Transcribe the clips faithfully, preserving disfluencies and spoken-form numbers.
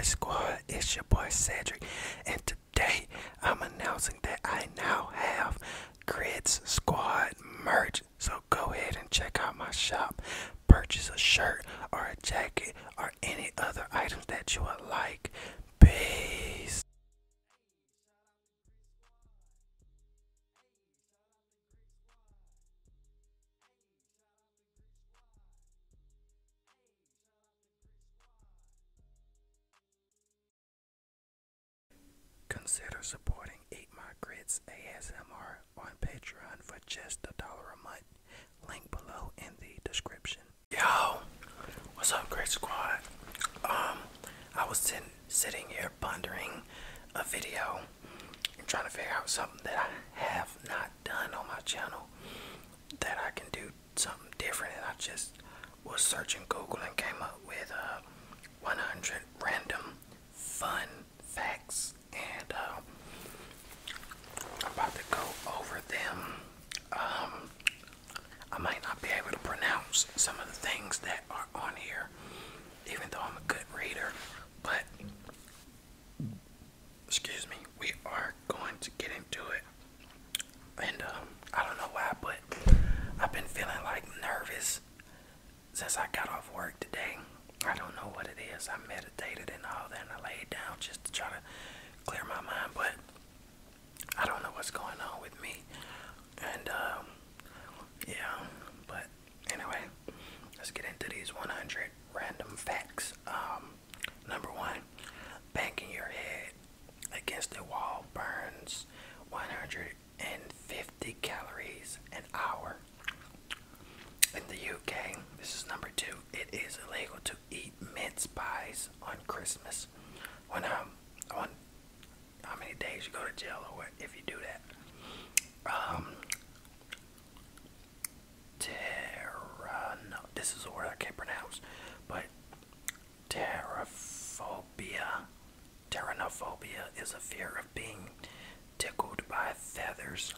Grit Squad? It's your boy Cedric, and today I'm announcing that I now have Grit Squad merch. So go ahead and check out my shop. Purchase a shirt or a jacket or any other items that you would like. Peace. Consider supporting Eat My Grits A S M R on Patreon for just a dollar a month. Link below in the description. Yo, what's up, Grit Squad? Um, I was sitting sitting here pondering a video and trying to figure out something that I have not done on my channel that I can do something different, and I just was searching Google and came up with uh, one hundred random fun facts, and uh, I'm about to go over them. Um, I might not be able to pronounce some of the things that are on here, even though I'm a good reader, but excuse me, we are going to get into it. And um, I don't know why, but I've been feeling like nervous since I got off work today. I don't know what it is. I meditated and all that, and I laid down just to try to clear my mind, but I don't know what's going on with me. And um, yeah, but anyway, let's get into these one hundred random facts. Um, number one, banging your head against the wall burns one hundred fifty calories an hour. In the U K, this is number two, it is illegal to eat mince pies on Christmas. When um, on how many days you go to jail or what if you do that? Um, terra, no, this is a word I can't pronounce, but terraphobia. Terranophobia is a fear of being tickled by feathers.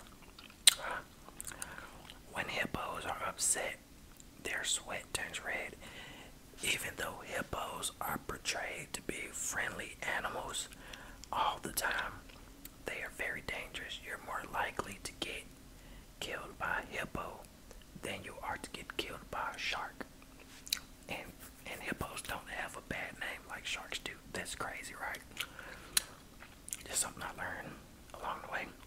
When hippos are upset, their sweat turns red. Even though hippos are portrayed to be friendly animals all the time, they are very dangerous. You're more likely to get killed by a hippo than you are to get killed by a shark. And and hippos don't have a bad name like sharks do. That's crazy, right? Just something I learned along the way.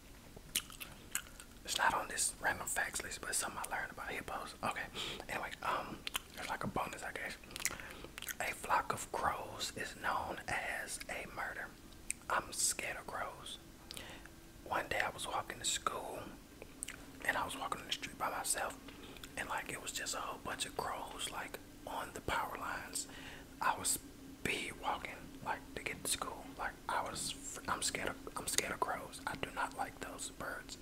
It's not on this random facts list, but it's something I learned about hippos. Okay, anyway, um, there's like a bonus, I guess. A flock of crows is known as a murder. I'm scared of crows. One day I was walking to school, and I was walking in the street by myself, and like it was just a whole bunch of crows like on the power lines. I was speed walking like to get to school. Like I was, I'm scared of, I'm scared of crows. I do not like those birds.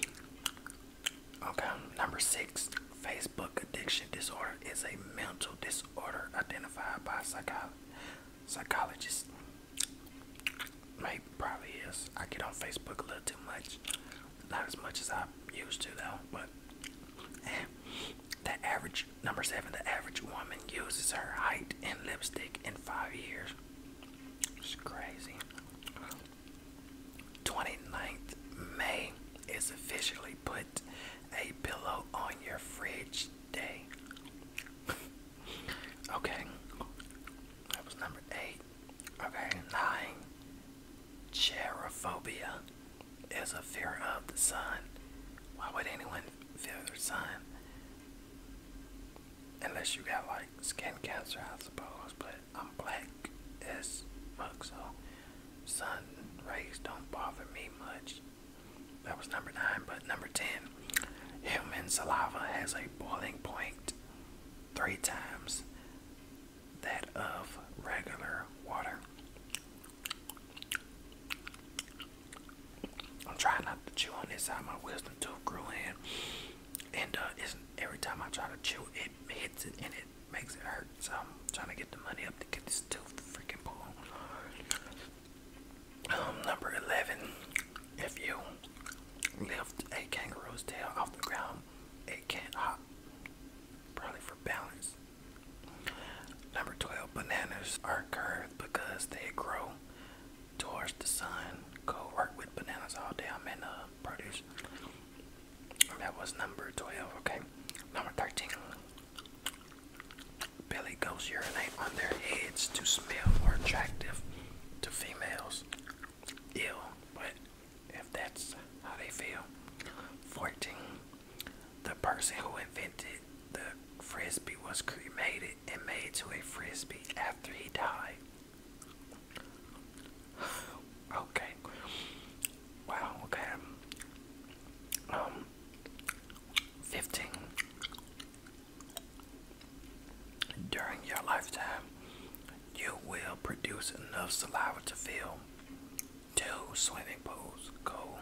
Okay, number six, Facebook addiction disorder is a mental disorder identified by psycho psychologists. Maybe, probably is. I get on Facebook a little too much. Not as much as I used to though, but eh. The average, number seven, the average woman uses her height and lipstick in five years. It's crazy. twenty-ninth May is officially put a pillow on your fridge day. Okay, that was number eight. Okay, nine. Cherophobia is a fear of the sun. Why would anyone fear the sun? Unless you got like skin cancer, I suppose. But I'm black as fuck, so sun rays don't bother me much. That was number nine. But number ten, human saliva has a boiling point three times that of regular water. I'm trying not to chew on this side. My wisdom tooth grew in, and uh, it's, every time I try to chew, it hits it and it makes it hurt. So I'm trying to get the money up to get this tooth to freaking pull. Um, number eleven, if you lift a kangaroo's tail off the ground, it can't hop. Probably for balance. because they grow towards the sun. Go work with bananas all day. I'm in uh, produce. That was number twelve, okay. Number thirteen. Billy goats urinate on their heads to smell more attractive to females. Ew, but if that's how they feel. fourteen. The person who invented the frisbee was cremated and made to a frisbee after he died. Okay. Wow, okay. Um, fifteen. During your lifetime, you will produce enough saliva to fill two swimming pools. Go.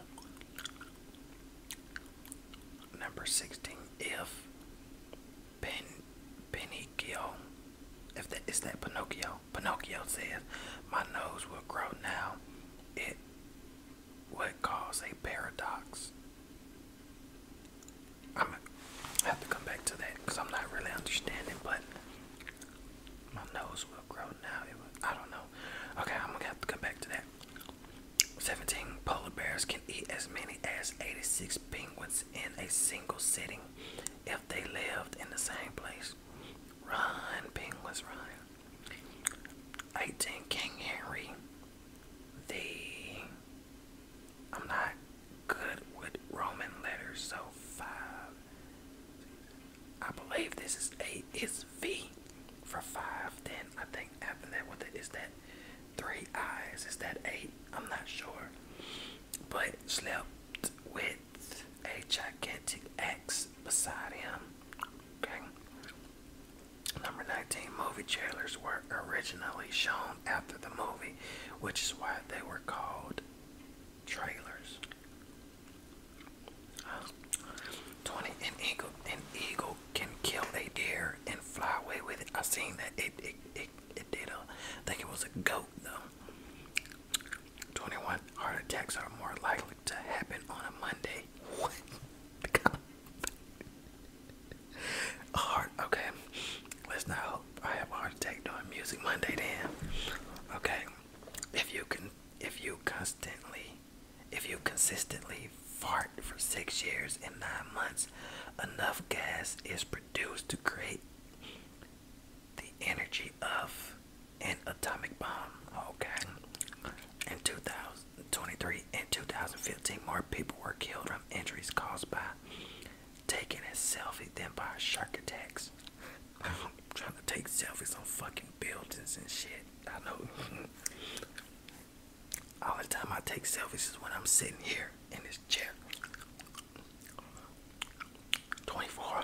Number sixteen. If Pen Pinocchio, if that is that Pinocchio, Pinocchio says, "My nose will grow now," it would cause a paradox. I'm gonna have to come back to that because I'm not really understanding, but my nose will grow now. It was, I don't know. Okay, I'm gonna have to come back to that. seventeen. Polar bears can eat as many as eighty-six penguins in a single sitting if they lived in the same place. Run, penguins, run. eighteen. King Henry the... I'm not good with Roman letters, so five. I believe this is eight. It's V for five. Then I think after that, what is that? Three eyes. Is that eight? I'm not sure. But slept with a gigantic axe beside him. Okay. Number nineteen. Movie trailers were originally shown after the movie, which is why they were called trailers. Uh, twenty. An eagle, an eagle can kill a deer and fly away with it. I seen that. It it it, it did. Uh, I think it was a goat though. twenty-one. Heart attacks are more likely to happen on a Monday. What? A heart. Okay. Let's not hope I have a heart attack doing Music Monday then. Okay. If you can, if you constantly, if you consistently fart for six years and nine months, enough gas is produced to create the energy of an atomic bomb. Okay. In two thousand twenty-three and two thousand fifteen, more people were killed from injuries caused by taking a selfie than by shark attacks. I'm trying to take selfies on fucking buildings and shit. I know. All the time I take selfies is when I'm sitting here in this chair. twenty-four.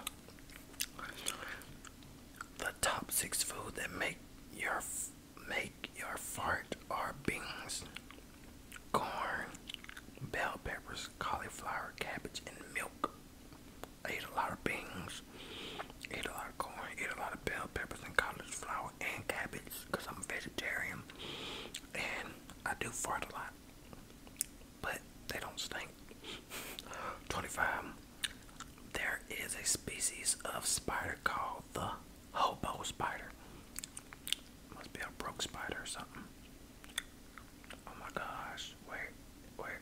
The top six food that make your make your fart are beans, corn, bell peppers, cauliflower, cabbage, and milk. I eat a lot of beans, eat a lot of corn, eat a lot of bell peppers and cauliflower and cabbage because I'm a vegetarian, and I do fart a lot, but they don't stink. twenty-five. There is a species of spider called the hobo spider. Must be a broke spider or something. Oh my gosh, where, where?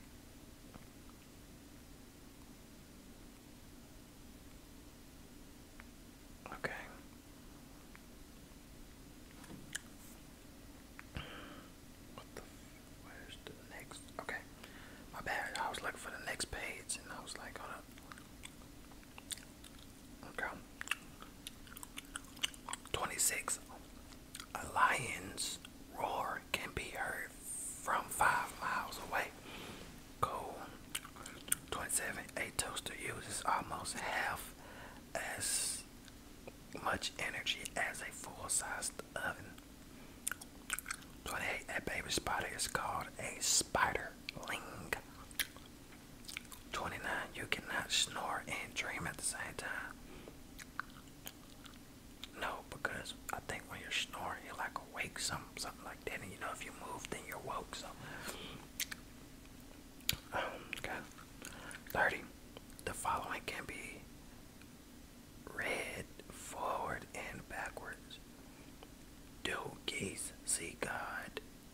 Okay. What the, where's the next? Okay, my bad. I was looking for the next page and I was like, hold up. Okay. twenty-six. A lion's roar can be heard from five miles away. Cool. twenty-seven. A toaster uses almost half as much energy as a full-sized oven. twenty-eight. A baby spider is called a spiderling. twenty-nine. You cannot snore and dream at the same time. No, because I think when you're snoring, you're like awake, something, something like that. And you know, if you move, then you're woke. So, um, okay. thirty. The following can be read forward and backwards. Do geese see God?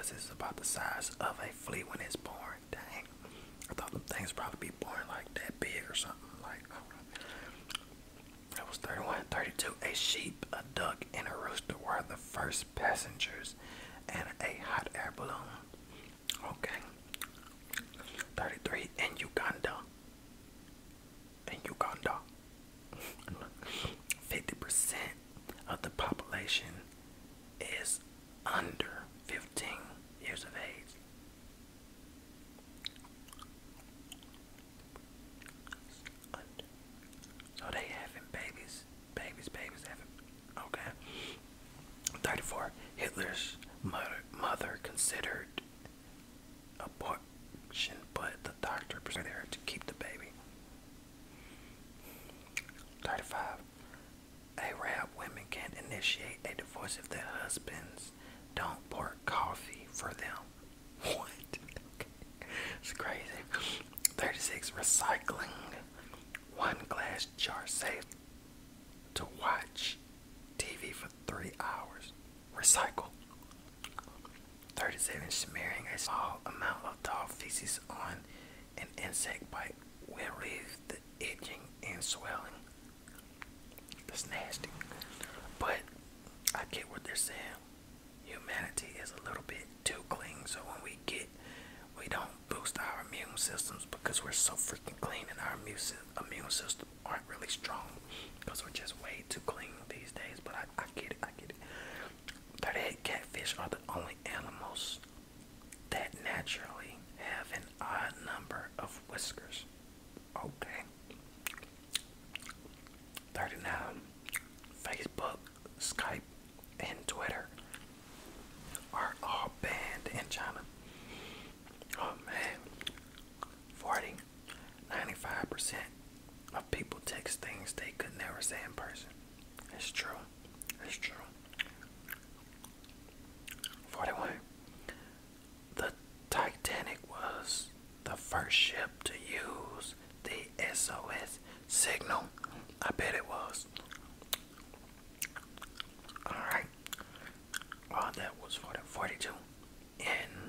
pussy is about the size of a flea when it's born. Dang. I thought them things probably be born like that big or something. Like, I don't know. That was thirty-one. thirty-two. A sheep, a duck, and a rooster were the first passengers and a hot air balloon. Okay. thirty-three. In Uganda. In Uganda. fifty percent of the population is under fifteen years of age. So they having babies, babies, babies having. Okay. thirty-four. Hitler's mother, mother considered abortion, but the doctor persuaded her to keep the baby. thirty-five. Arab women can initiate a divorce if their husbands don't pour coffee for them. What? It's crazy. thirty-six. Recycling. One glass jar safe to watch T V for three hours. Recycle. thirty-seven. Smearing a small amount of dog feces on an insect bite will relieve the itching and swelling. That's nasty. But I get what they're saying. Humanity is a little bit too clean, so when we get, we don't boost our immune systems because we're so freaking clean and our immune, immune system aren't really strong because we're just way too clean these days. But I, I get it, I get it. thirty-eight. Catfish are the only animals that naturally have an odd number of whiskers. Okay. thirty-nine. Facebook, Skype, and Twitter are all banned in China. Oh man. forty. ninety-five percent of people text things they could never say in person. It's true. It's true. forty-one. The Titanic was the first ship to use the S O S signal. I bet it was. Alright. Well, that was forty. forty-two. In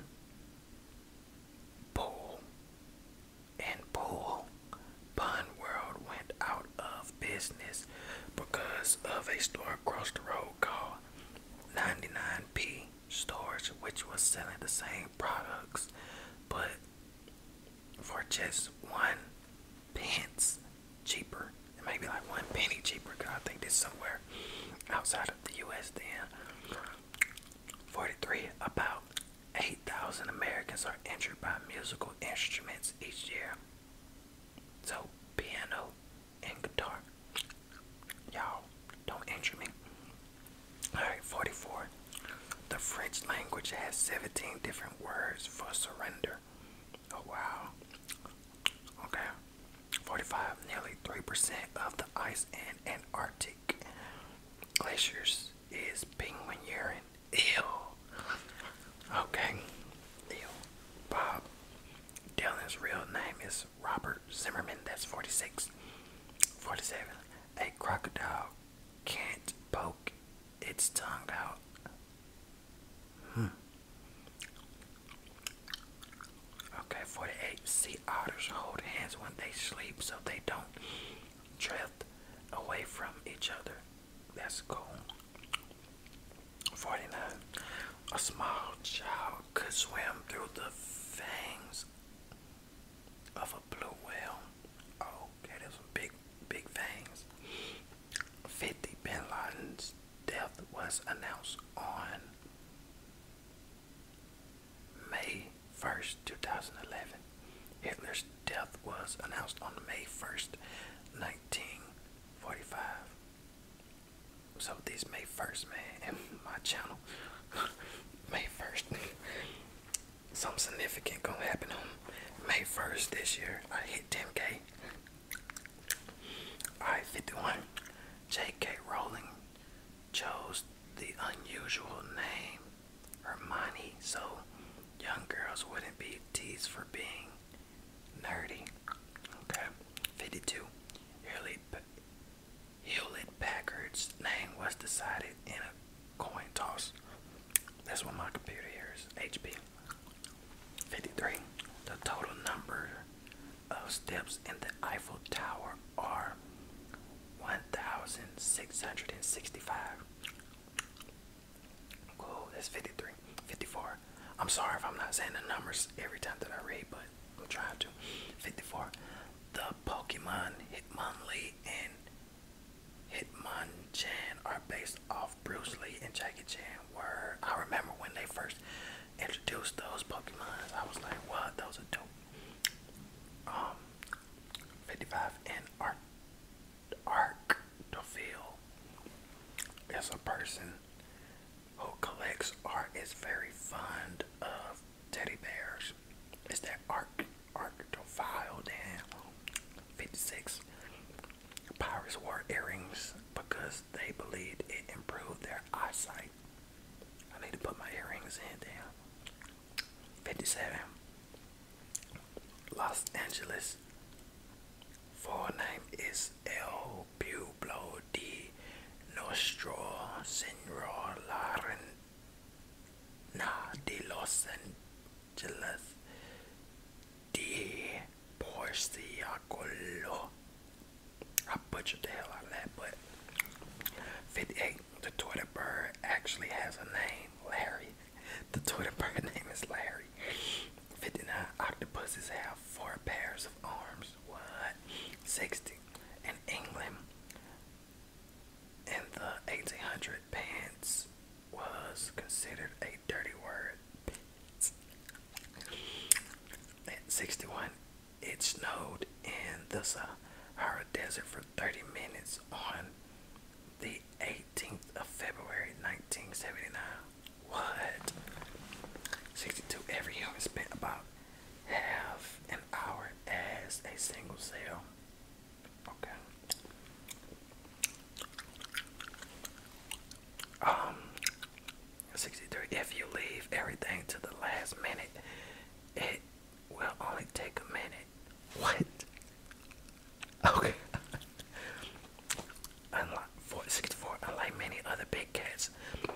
Pool. In Pool. Bun World went out of business because of a store across the road called ninety-nine P Stores, which was selling the same products, but for just one pence cheaper. It may be like one penny cheaper, because I think this somewhere outside of the U S then. forty-three. About eight thousand Americans are injured by musical instruments each year. So, piano and guitar. Y'all, don't injure me. Alright, forty-four. The French language has seventeen different words for surrender. Oh, wow. Okay. forty-five. Nearly three percent of the ice in Antarctic glaciers is penguin urine. Ew. Okay. Ew. Bob Dylan's real name is Robert Zimmerman. That's forty-six. forty-seven. A crocodile can't poke its tongue out. Hmm. Okay, forty-eight. Sea otters hold hands when they sleep so they don't drift away from each other. That's cool. forty-nine. A small child could swim through the fangs of a blue whale. Oh, okay, there's some big, big fangs. fifty. Bin Laden's death was announced on May first, two thousand eleven. Hitler's death was announced on May first, nineteen forty-five. So this May first, man, and my channel, May first, something significant gonna happen on May first this year. I hit ten K. Alright, fifty-one. J K Rowling chose the unusual name Hermione so young girls wouldn't be teased for being nerdy. Okay. fifty-two. Hewlett, Hewlett Packard's name was decided in a coin toss. That's what my computer here is. H P. I'm sorry if I'm not saying the numbers every time that I read, but I'm trying to. fifty-four. The Pokemon Hitmonlee and Hitmonchan are based off Bruce Lee and Jackie Chan. Were I remember when they first introduced those Pokemon, I was like, what? Those are dope. Um, fifty-five. And Art Arctophil is a person who collects art, is very fond of teddy bears. Is that Arc Arctophile? Damn. fifty-six. Pirates wore earrings because they believed it improved their eyesight. I need to put my earrings in. Damn. fifty-seven. Los Angeles full name is El Pueblo de Nuestro Señor La Reina de Los Angeles de Porciacolo. I butchered the hell out of that, but fifty-eight. The Twitter bird actually has a name, Larry. The Twitter bird name is Larry. fifty-nine. Octopuses have four pairs of arms. What? sixty. In England, in the eighteen hundreds, pants was considered a dirty word. At sixty-one, it snowed in the Sahara Desert for thirty minutes on the eighteenth of February nineteen seventy-nine. What? sixty-two. Every human spent about half an hour as a single cell. Okay. Um, sixty-three. If you leave everything to the last minute, it will only take a minute. What? Okay. Unlike sixty-four, unlike many other big cats,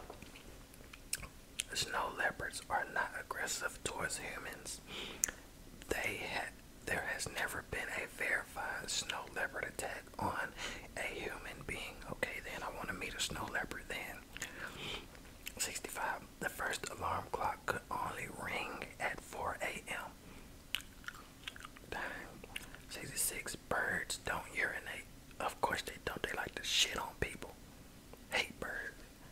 snow leopards are not aggressive towards humans. They had there has never been a verified snow leopard attack on a human being. Okay, then I want to meet a snow leopard then. sixty-five. The first alarm clock could only ring at four A M Dang. sixty-six. Birds don't urinate. Of course they don't. They like to shit on people. Hate birds.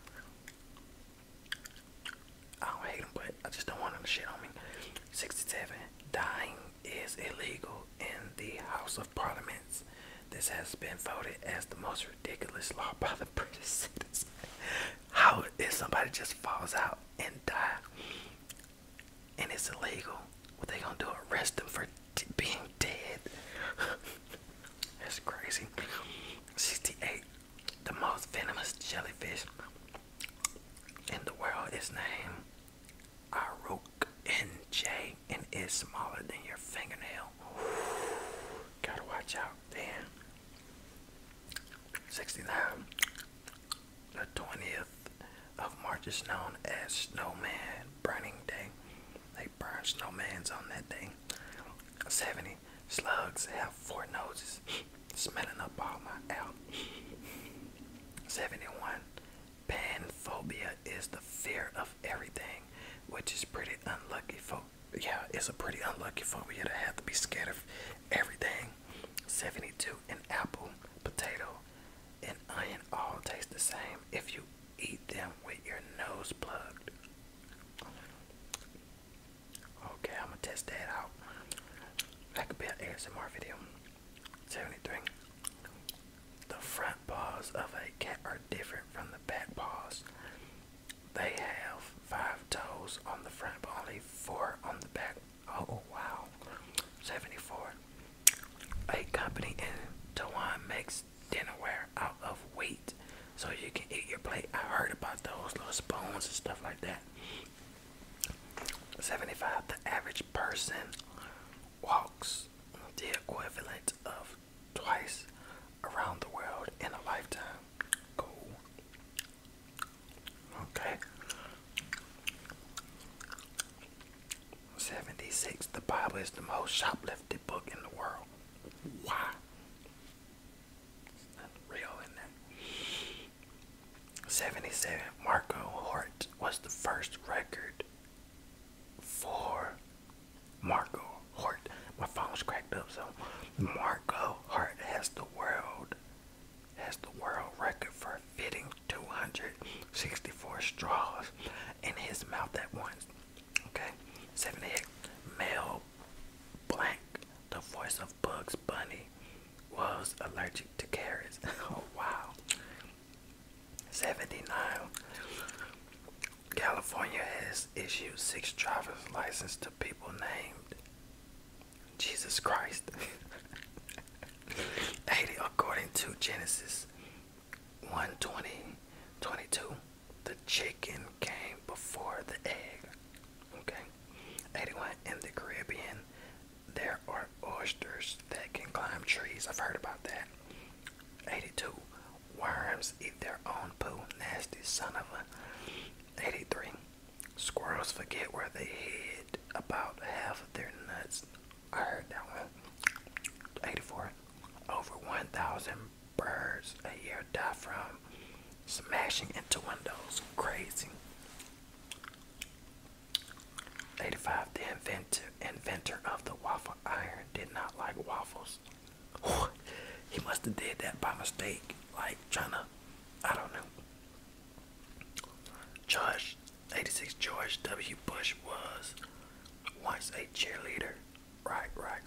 I don't hate them, but I just don't want them to shit on me. sixty-seven. Dying is illegal in the House of Parliament. This has been voted as the most ridiculous law by the British citizens. How if somebody just falls out and die and it's illegal? What they gonna do? Arrest them for t being dead? That's crazy. sixty-eight. The most venomous jellyfish in the world is named Aruk N J and is smaller than your fingernail. Gotta watch out, damn. sixty-nine. The twentieth of March is known as Snowman Burning Day. They burn snowmans on that day. seventy. Slugs have four noses. Smelling up all my out. seventy-one. Panphobia is the fear of everything, which is pretty unlucky for yeah, it's a pretty unlucky phobia to have to be scared of everything. seventy-two. An apple, potato, and onion all taste the same if you eat them with your nose plugged. Okay, I'm gonna test that out. That could be an A S M R video. seventy-three. The front paws of a cat are different from the back paws. They have five toes on the front, but only four on the back. Oh, wow. seventy-four. A company in Taiwan makes dinnerware out of wheat, so you can eat your plate. I heard about those little spoons and stuff like that. seventy-five. The average person walks the equivalent of twice around the world in a lifetime. Cool. Okay. seventy-six. The Bible is the most shoplifted book in the world. Why? There's nothing real in that. seventy-seven. Marco Hort was the first record sixty-four straws in his mouth at once. Okay. seventy-eight. Mel Blanc, the voice of Bugs Bunny, was allergic to carrots. Oh wow. seventy-nine. California has issued six driver's license to people named Jesus Christ. eighty. According to Genesis one twenty, twenty-two, the chicken came before the egg. Okay. eighty-one. In the Caribbean, there are oysters that can climb trees. I've heard about that. eighty-two. Worms eat their own poo. Nasty son of a. eighty-three. Squirrels forget where they hid about half of their nuts. I heard that one. eighty-four. Over one thousand birds a year die from smashing into windows. Crazy. eighty-five. The inventor, inventor of the waffle iron did not like waffles. He must have did that by mistake. Like trying to, I don't know. George, eighty-six. George W. Bush was once a cheerleader. Right, right.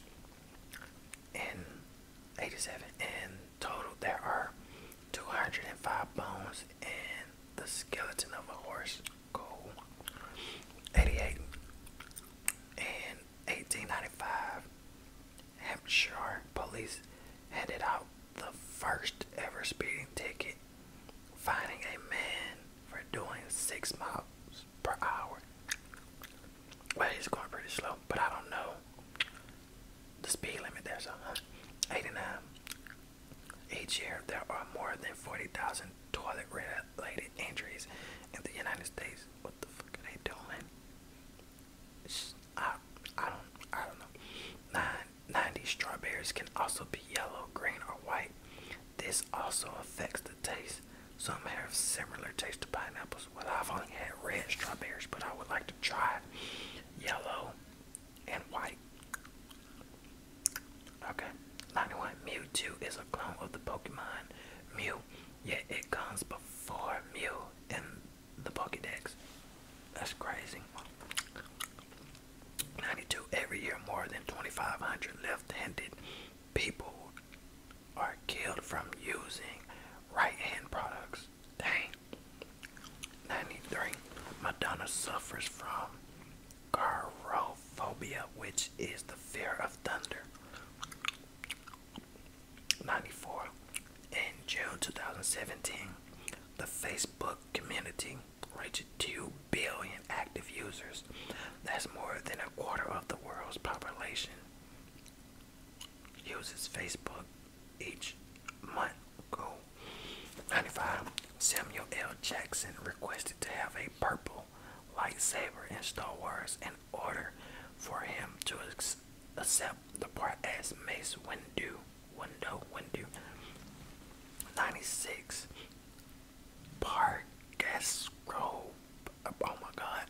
In eighty-seven, in total, there are two hundred five bones in the skeleton of a horse. Cool. eighty-eight. In eighteen ninety-five, Hampshire police handed out the first ever speeding ticket, finding a man for doing six miles per hour. Well, he's going pretty slow, but I don't know the speed limit there, so eighty-nine. Each year, there are more than forty thousand toilet-related injuries in the United States. What the fuck are they doing? It's, I, I don't, I don't know. Nine, ninety. Strawberries can also be yellow, green, or white. This also affects the taste. Some have similar taste to pineapples. Well, I've only had red strawberries, but I would like to try yellow and white. Okay. ninety-one. Mewtwo is a clone of the Pokemon Mew, yet it comes before Mew in the Pokédex. That's crazy. ninety-two. Every year, more than twenty-five hundred left-handed people are killed from using right-hand products. Dang. ninety-three. Madonna suffers from gyrophobia, which is the fear of thunder. ninety-four. In June two thousand seventeen, the Facebook community reached two billion active users. That's more than a quarter of the world's population uses Facebook each month. Go. ninety-five. Samuel L. Jackson requested to have a purple lightsaber in Star Wars in order for him to accept the part as Mace Windu. Window, Windu. ninety-six. Pargascro. Oh my god.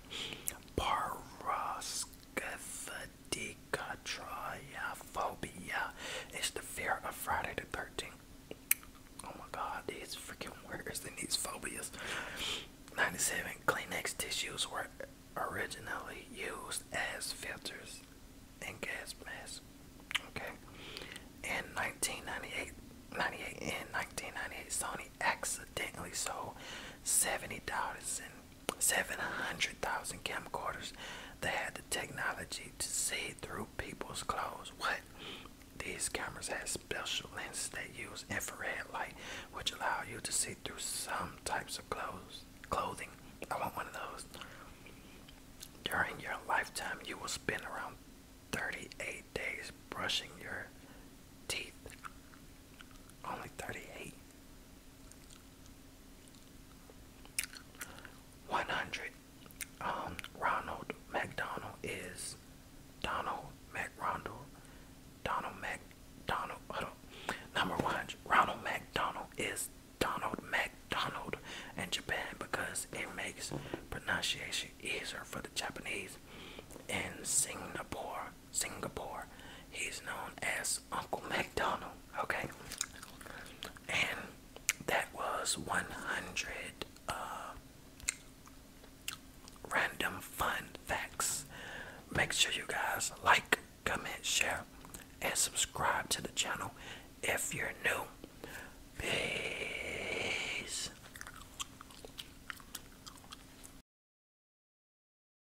Paraskephedicatrophophobia is the fear of Friday the thirteenth. Oh my god, these freaking words and these phobias. ninety-seven. Kleenex tissues were originally used as filters in gas masks. Okay. In nineteen ninety-eight, ninety-eight, in nineteen ninety-eight, Sony accidentally sold seventy thousand, seven hundred thousand camcorders that had the technology to see through people's clothes. What? These cameras had special lenses that use infrared light, which allow you to see through some types of clothes, clothing. I want one of those. During your lifetime, you will spend around thirty-eight days brushing your teeth. Only thirty-eight. one hundred. Um, Ronald McDonald is Donald McRondell. Donald McDonald. Hold on. Number one hundred. Ronald McDonald is Donald McDonald in Japan because it makes pronunciation easier for the Japanese. In Singapore, Singapore, he's known as Uncle McDonald. Okay, and that was one hundred. Uh, make sure you guys like, comment, share, and subscribe to the channel if you're new.